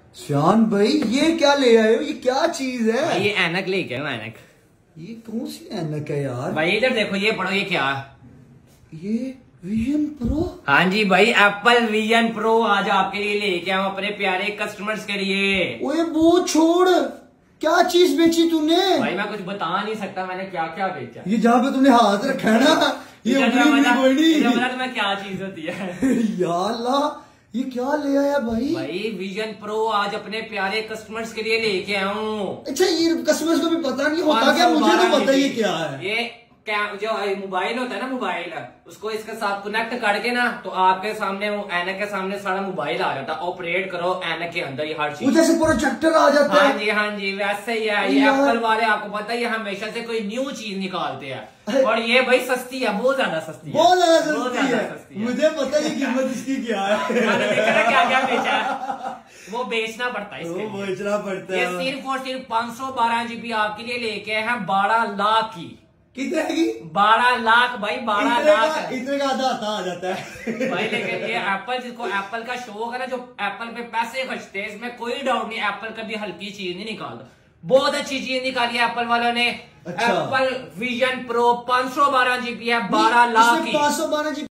शान भाई ये क्या ले आए हो? ये क्या चीज है? भाई ये ऐनक लेके आया ऐनक। ये कौन सी ऐनक है यार? भाई इधर देखो, ये पढ़ो, ये क्या? ये विजन प्रो। हाँ जी भाई, एप्पल विजन प्रो आज आपके लिए लेके आया हूं अपने प्यारे कस्टमर्स के लिए। ओए वो छोड़, क्या चीज बेची तूने? भाई मैं कुछ बता नहीं सकता मैंने क्या क्या बेचा। ये जहाँ पे तुमने हाथ रखा है ना, ये कोई नहीं। मैं क्या चीज होती है। या अल्लाह, ये क्या ले आया भाई? भाई विजन प्रो आज अपने प्यारे कस्टमर्स के लिए लेके आया हूँ। अच्छा, ये कस्टमर्स को भी पता नहीं होता क्या? मुझे तो पता ही क्या है। ये जो मोबाइल होता है ना, मोबाइल उसको इसके साथ कनेक्ट करके ना, तो आपके सामने वो ऐनक के सामने सारा मोबाइल आ जाता है। ऑपरेट करो ऐनक के अंदर, ये हर चीज जैसे प्रोजेक्टर आ जाता है। हाँ जी वैसे ही है। ये एप्पल वाले आपको पता है, ये हमेशा से कोई न्यू चीज निकालते हैं और ये भाई सस्ती है, बहुत ज्यादा सस्ती है, बहुत ज्यादा सस्ती है। मुझे पता है कीमत इसकी क्या है। मैंने देखा ना क्या क्या बेचा है, वो बेचना पड़ता है इसके लिए। बेचना पड़ता है। ये सिर्फ और सिर्फ 512 GB आपके लिए लेके आए हैं 12 लाख की। कितने की? 12 लाख भाई, 12 लाख। इतने का आधा आ जाता है भाई। लेकिन ये एप्पल, जिसको एप्पल का शौक है ना, जो एप्पल पे पैसे खर्चते हैं, इसमें कोई डाउट नहीं, एप्पल कभी हल्की चीज नहीं निकालता। बहुत अच्छी चीज निकाली है एप्पल वालों ने। अच्छा। एप्पल विजन प्रो 512 GB है, 12 लाख की। 512 GB